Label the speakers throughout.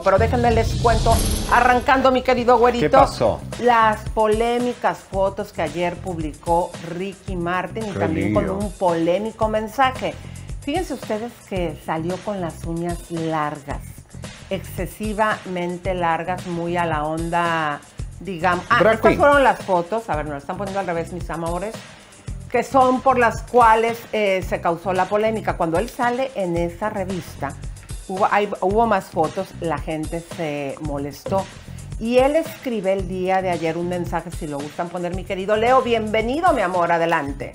Speaker 1: Pero déjenme les cuento, arrancando mi querido güerito.
Speaker 2: ¿Qué pasó?
Speaker 1: Las polémicas fotos que ayer publicó Ricky Martin y también con un polémico mensaje. Fíjense ustedes que salió con las uñas largas, excesivamente largas, muy a la onda, digamos. Estas fueron las fotos, a ver, nos las están poniendo al revés mis amores, que son por las cuales se causó la polémica. Cuando él sale en esa revista, hubo más fotos, la gente se molestó. Y él escribe el día de ayer un mensaje, si lo gustan poner, mi querido Leo. Bienvenido, mi amor, adelante.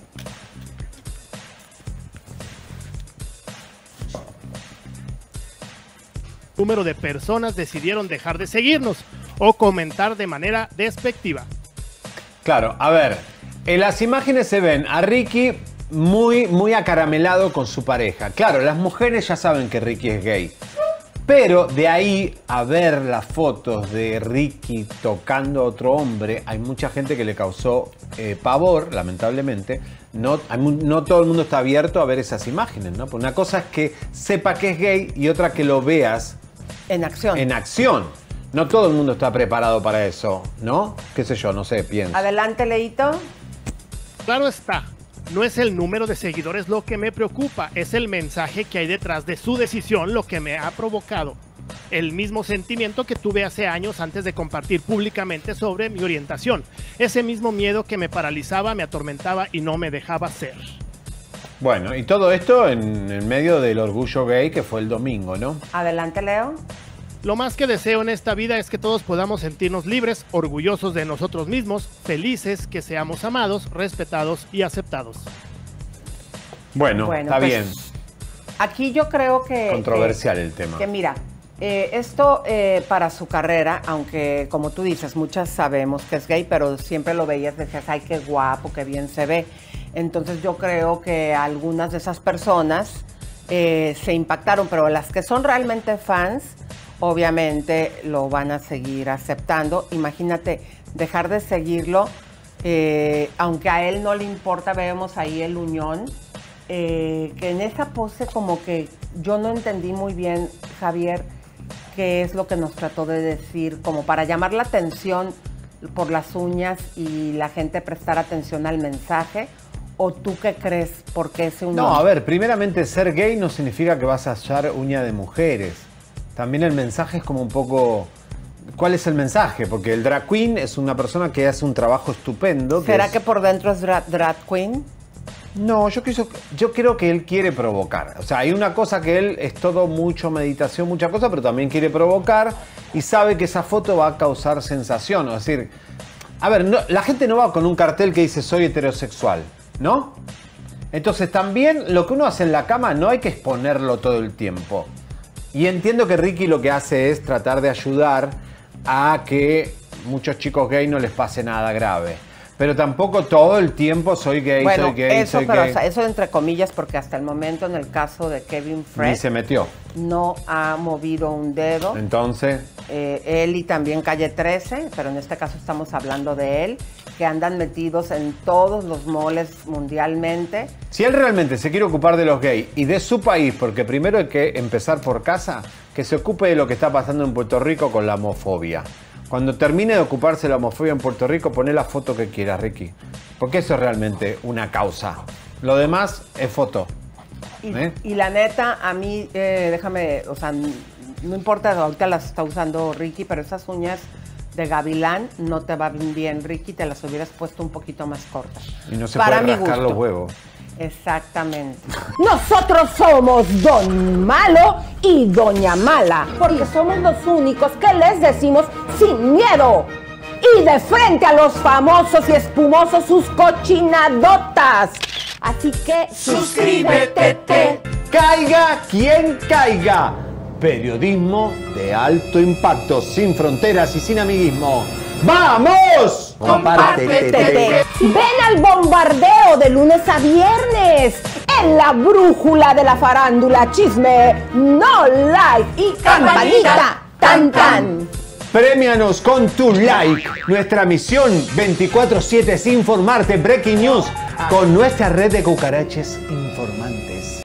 Speaker 3: Número de personas decidieron dejar de seguirnos o comentar de manera despectiva.
Speaker 2: Claro, a ver, en las imágenes se ven a Ricky muy acaramelado con su pareja. Claro, las mujeres ya saben que Ricky es gay. Pero de ahí a ver las fotos de Ricky tocando a otro hombre, hay mucha gente que le causó pavor, lamentablemente. No todo el mundo está abierto a ver esas imágenes, ¿no? Porque una cosa es que sepa que es gay y otra que lo veas
Speaker 1: en acción.
Speaker 2: En acción. No todo el mundo está preparado para eso, ¿no? Qué sé yo, no sé, pienso.
Speaker 1: Adelante, Leito.
Speaker 3: Claro está, no es el número de seguidores lo que me preocupa, es el mensaje que hay detrás de su decisión lo que me ha provocado. El mismo sentimiento que tuve hace años antes de compartir públicamente sobre mi orientación. Ese mismo miedo que me paralizaba, me atormentaba y no me dejaba ser.
Speaker 2: Bueno, y todo esto en medio del orgullo gay que fue el domingo, ¿no?
Speaker 1: Adelante, Leo.
Speaker 3: Lo más que deseo en esta vida es que todos podamos sentirnos libres, orgullosos de nosotros mismos, felices, que seamos amados, respetados y aceptados.
Speaker 2: Bueno, está
Speaker 1: pues,
Speaker 2: bien.
Speaker 1: Aquí yo creo que...
Speaker 2: Controversial el tema.
Speaker 1: Que mira, esto para su carrera, aunque como tú dices, muchas sabemos que es gay, pero siempre lo veías, decías, ay, qué guapo, qué bien se ve. Entonces yo creo que algunas de esas personas se impactaron, pero las que son realmente fans, obviamente lo van a seguir aceptando. Imagínate, dejar de seguirlo, aunque a él no le importa, vemos ahí el uñón, que en esa pose como que yo no entendí muy bien, Javier, qué es lo que nos trató de decir, como para llamar la atención por las uñas y la gente prestar atención al mensaje. ¿O tú qué crees? ¿Por qué ese uñón?
Speaker 2: No, a ver, primeramente ser gay no significa que vas a hallar uña de mujeres. También el mensaje es como un poco... ¿Cuál es el mensaje? Porque el drag queen es una persona que hace un trabajo estupendo.
Speaker 1: ¿Será que por dentro es drag queen?
Speaker 2: No, yo creo que él quiere provocar. O sea, hay una cosa que él es todo mucho meditación, mucha cosa, pero también quiere provocar y sabe que esa foto va a causar sensación. Es decir, a ver, no, la gente no va con un cartel que dice soy heterosexual, ¿no? Entonces también lo que uno hace en la cama no hay que exponerlo todo el tiempo. Y entiendo que Ricky lo que hace es tratar de ayudar a que muchos chicos gay no les pase nada grave. Pero tampoco todo el tiempo soy gay,
Speaker 1: bueno,
Speaker 2: soy gay,
Speaker 1: eso,
Speaker 2: soy
Speaker 1: pero,
Speaker 2: gay.
Speaker 1: O sea, eso entre comillas, porque hasta el momento en el caso de Kevin Fred...
Speaker 2: Ni se metió.
Speaker 1: No ha movido un dedo.
Speaker 2: Entonces...
Speaker 1: él y también Calle 13, pero en este caso estamos hablando de él, que andan metidos en todos los moles mundialmente.
Speaker 2: Si él realmente se quiere ocupar de los gays y de su país, porque primero hay que empezar por casa, que se ocupe de lo que está pasando en Puerto Rico con la homofobia. Cuando termine de ocuparse de la homofobia en Puerto Rico, poné la foto que quieras, Ricky. Porque eso es realmente una causa. Lo demás es foto.
Speaker 1: Y la neta, a mí, déjame, o sea, no importa, ahorita las está usando Ricky, pero esas uñas de gavilán no te van bien, Ricky, te las hubieras puesto un poquito más cortas.
Speaker 2: Y no se puede rascar los huevos.
Speaker 1: Exactamente. Nosotros somos Don Malo y Doña Mala, porque somos los únicos que les decimos sin miedo y de frente a los famosos y espumosos sus cochinadotas. Así que suscríbete.
Speaker 2: Caiga quien caiga. Periodismo de alto impacto, sin fronteras y sin amiguismo. ¡Vamos!
Speaker 1: ¡Compártete! Ven al bombardeo de lunes a viernes en la brújula de la farándula, chisme, no like y campanita, tan tan.
Speaker 2: Premianos con tu like. Nuestra misión 24/7 es informarte. Breaking News con nuestra red de cucaraches informantes.